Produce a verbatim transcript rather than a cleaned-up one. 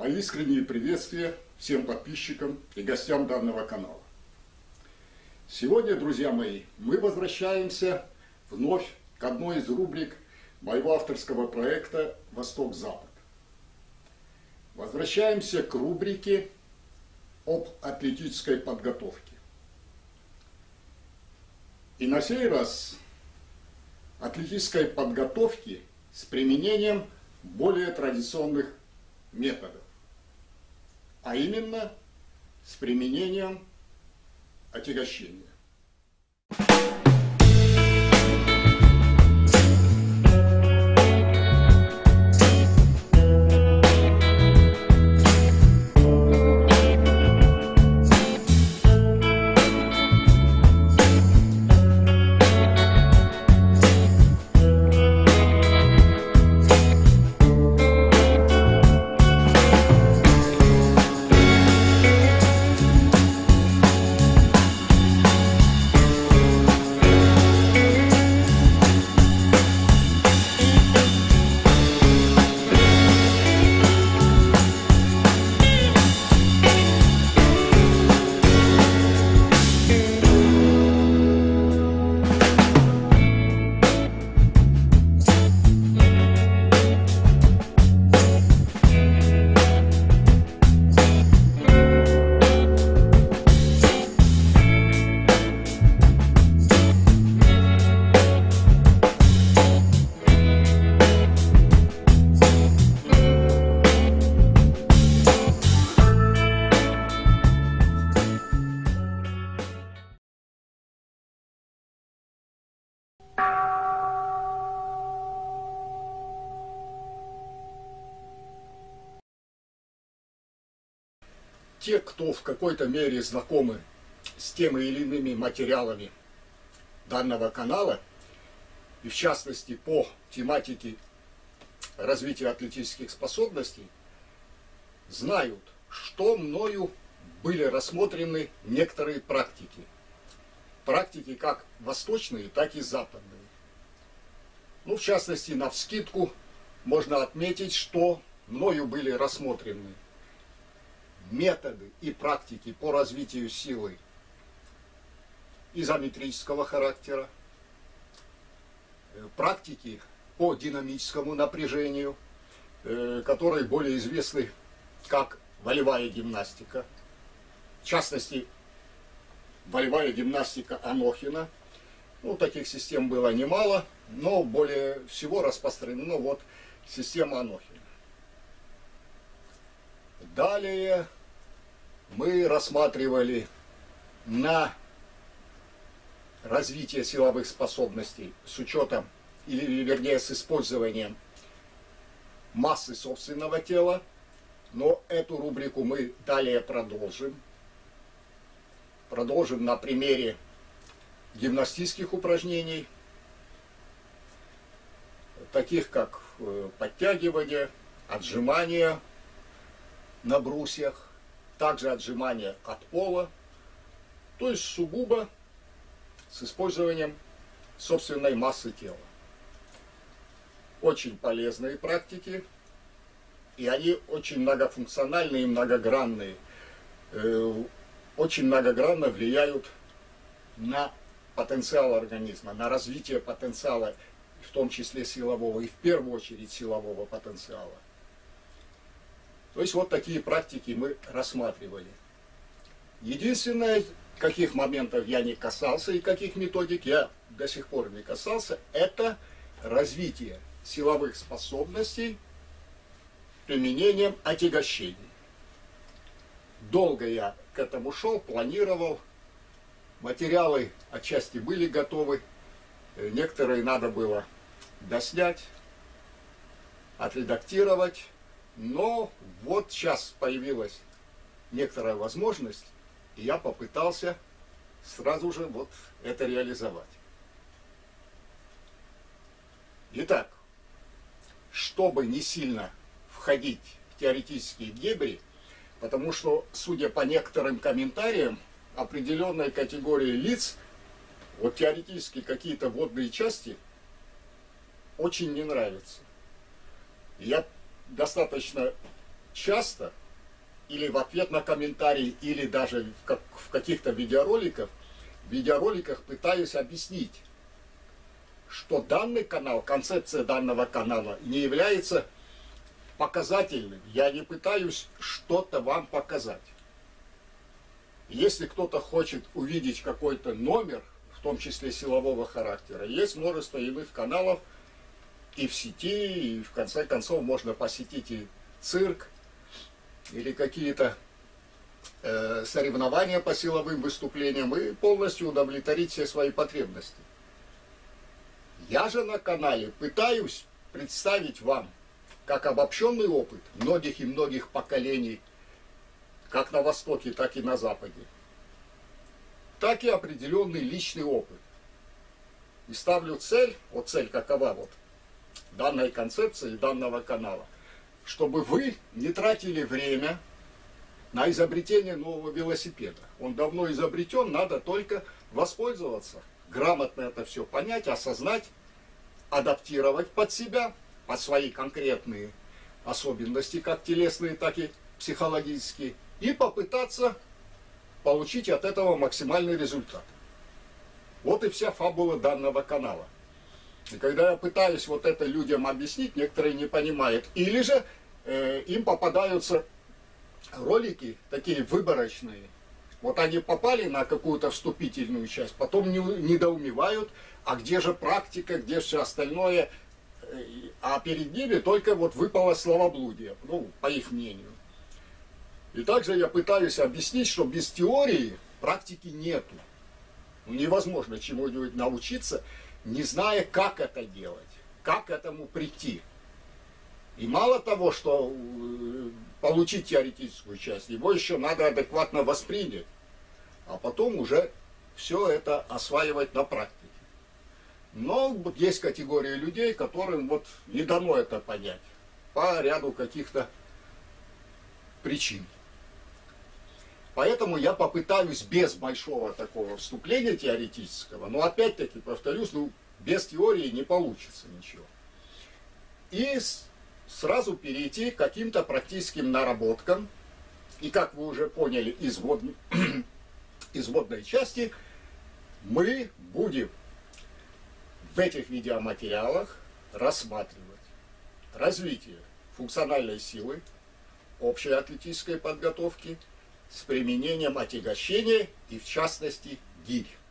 Мои искренние приветствия всем подписчикам и гостям данного канала. Сегодня, друзья мои, мы возвращаемся вновь к одной из рубрик моего авторского проекта «Восток-Запад». Возвращаемся к рубрике об атлетической подготовке. И на сей раз атлетической подготовки с применением более традиционных методов, а именно с применением отягощения. Те, кто в какой-то мере знакомы с теми или иными материалами данного канала, и в частности по тематике развития атлетических способностей, знают, что мною были рассмотрены некоторые практики. Практики как восточные, так и западные. Ну, в частности, навскидку можно отметить, что мною были рассмотрены методы и практики по развитию силы изометрического характера, практики по динамическому напряжению, которые более известны как волевая гимнастика. В частности, волевая гимнастика Анохина. Ну, таких систем было немало, но более всего распространена вот система Анохина. Далее мы рассматривали на развитие силовых способностей с учетом, или вернее с использованием массы собственного тела, но эту рубрику мы далее продолжим. Продолжим на примере гимнастических упражнений, таких как подтягивание, отжимания на брусьях, также отжимания от пола, то есть сугубо с использованием собственной массы тела. Очень полезные практики, и они очень многофункциональные и многогранные, э, очень многогранно влияют на потенциал организма, на развитие потенциала, в том числе силового, и в первую очередь силового потенциала. То есть вот такие практики мы рассматривали. Единственное, каких моментов я не касался и каких методик я до сих пор не касался, это развитие силовых способностей применением отягощений. Долго я к этому шел, планировал. Материалы отчасти были готовы, некоторые надо было доснять, отредактировать. Но вот сейчас появилась некоторая возможность, и я попытался сразу же вот это реализовать. Итак, чтобы не сильно входить в теоретические дебри, потому что, судя по некоторым комментариям, определенной категории лиц, вот теоретически какие-то вводные части очень не нравятся. Я достаточно часто или в ответ на комментарии, или даже в, как, в каких-то видеороликах, в видеороликах пытаюсь объяснить, что данный канал, концепция данного канала не является показательным. Я не пытаюсь что-то вам показать. Если кто-то хочет увидеть какой-то номер, в том числе силового характера, есть множество иных каналов и в сети, и в конце концов можно посетить и цирк, или какие-то э, соревнования по силовым выступлениям и полностью удовлетворить все свои потребности. Я же на канале пытаюсь представить вам как обобщенный опыт многих и многих поколений, как на Востоке, так и на Западе, так и определенный личный опыт. И ставлю цель, вот цель какова вот данной концепции, данного канала, чтобы вы не тратили время на изобретение нового велосипеда. Он давно изобретен, надо только воспользоваться, грамотно это все понять, осознать, адаптировать под себя, под свои конкретные особенности, как телесные, так и психологические, и попытаться получить от этого максимальный результат. Вот и вся фабула данного канала. И когда я пытаюсь вот это людям объяснить, некоторые не понимают. Или же э, им попадаются ролики такие выборочные. Вот они попали на какую-то вступительную часть, потом не, недоумевают, а где же практика, где все остальное. А перед ними только вот выпало словоблудие, ну, по их мнению. И также я пытаюсь объяснить, что без теории практики нету. Ну, невозможно чему-нибудь научиться, не зная, как это делать, как к этому прийти. И мало того, что получить теоретическую часть, его еще надо адекватно воспринять, а потом уже все это осваивать на практике. Но есть категория людей, которым вот не дано это понять по ряду каких-то причин. Поэтому я попытаюсь без большого такого вступления теоретического, но опять-таки, повторюсь, ну, без теории не получится ничего. И сразу перейти к каким-то практическим наработкам. И как вы уже поняли из вводной, из вводной части, мы будем в этих видеоматериалах рассматривать развитие функциональной силы, общей атлетической подготовки с применением отягощения и, в частности, гирь.